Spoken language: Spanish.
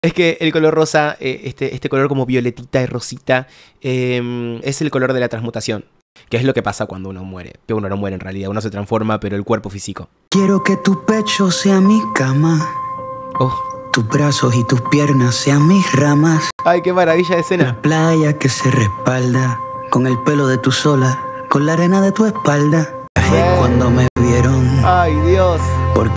Es que el color rosa, este color como violetita y rosita, es el color de la transmutación. Que es lo que pasa cuando uno muere. Que uno no muere en realidad, uno se transforma, pero el cuerpo físico. Quiero que tu pecho sea mi cama. Oh. Tus brazos y tus piernas sean mis ramas. Ay, qué maravilla de escena. La playa que se respalda con el pelo de tu sola, con la arena de tu espalda. Cuando me vieron, ay, Dios.